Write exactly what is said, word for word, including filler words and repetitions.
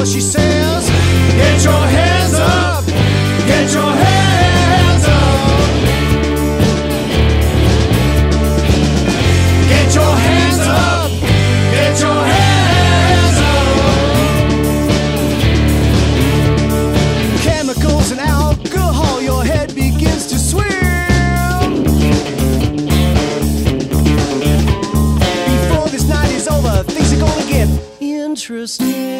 what she says. Get your hands up, get your hands up. Get your hands up, get your hands up. Chemicals and alcohol, your head begins to swim. Before this night is over, things are gonna get interesting.